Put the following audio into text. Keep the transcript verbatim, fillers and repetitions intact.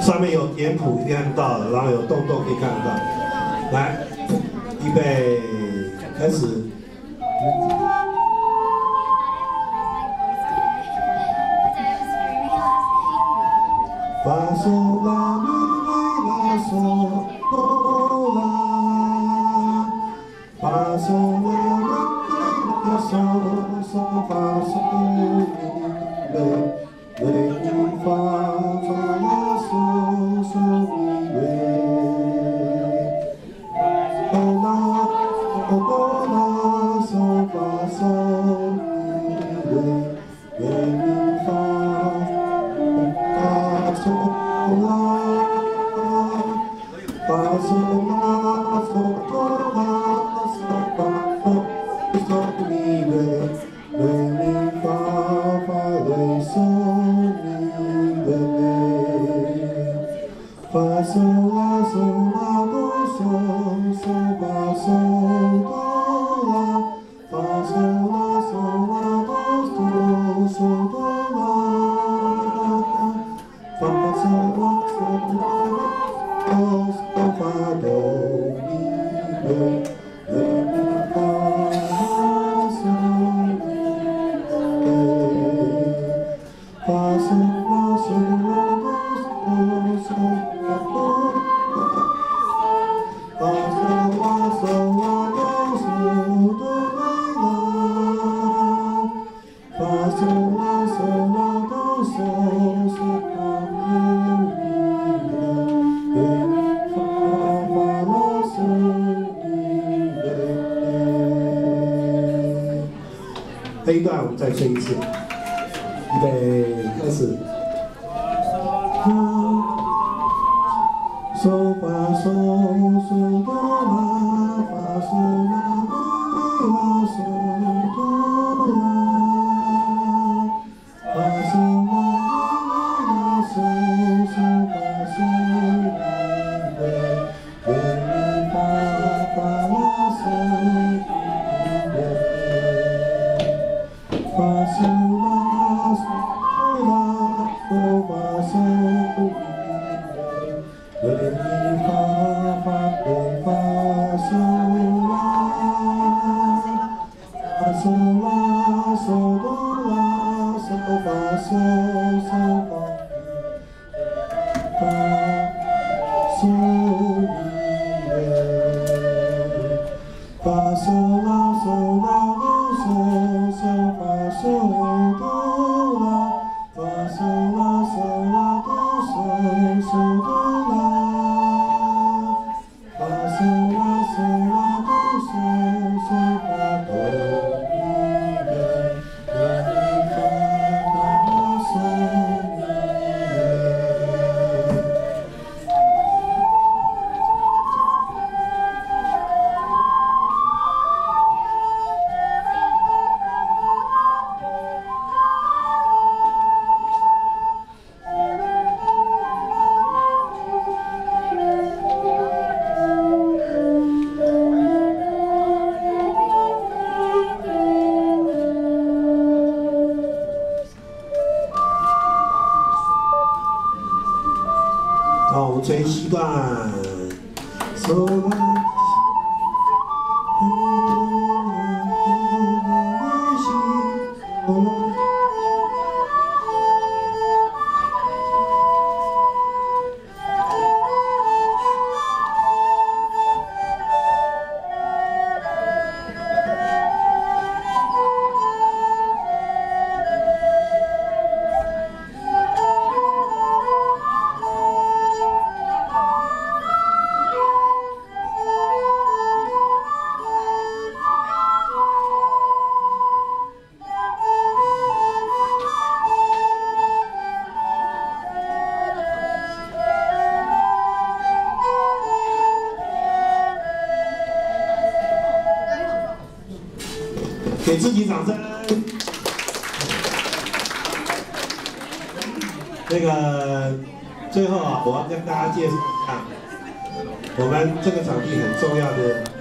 上面有点谱，一定看得到，然后有动作可以看得到。来，预备，开始。发嗦啦咪咪啦嗦哆啦，发嗦啦咪咪啦嗦嗦发嗦咪咪。 瑞咪发发啦嗦嗦咪瑞，哆啦哆啦嗦发嗦咪瑞，瑞咪发发嗦啦，发嗦啦嗦哆啦嗦发嗦嗦咪瑞，瑞咪发发瑞嗦。 发嗦啦嗦啦哆嗦嗦发嗦哆啦，发嗦啦嗦啦哆嗦嗦哆啦，发嗦啦嗦啦哆嗦发哆咪瑞，瑞咪发啦嗦咪瑞，发嗦啦嗦啦哆嗦嗦。 发嗦啦嗦啦哆嗦哆来啦，发嗦啦嗦啦哆嗦嗦发咪咪瑞，发发啦嗦咪瑞。这一段我们再吹一次，预备开始。 嗦发嗦嗦哆啦，发嗦啦咪啦嗦哆啦，发嗦啦咪啦嗦嗦发嗦咪瑞，瑞咪发发啦嗦咪瑞，发嗦啦嗦啦嗦发嗦咪瑞。 瑞咪发发瑞发嗦啦，发嗦啦嗦哆啦嗦发嗦嗦发发嗦咪瑞，发嗦啦嗦啦哆嗦嗦发嗦哆啦，发嗦啦嗦啦哆嗦嗦哆啦。 发嗦啦嗦啦哆嗦嗦发哆咪瑞，瑞咪发发啦嗦咪瑞。好，我们吹西段，嗦啦，西，嗦啦。给自己掌声。那个最后啊，我要跟大家介绍一下，我们这个场地很重要的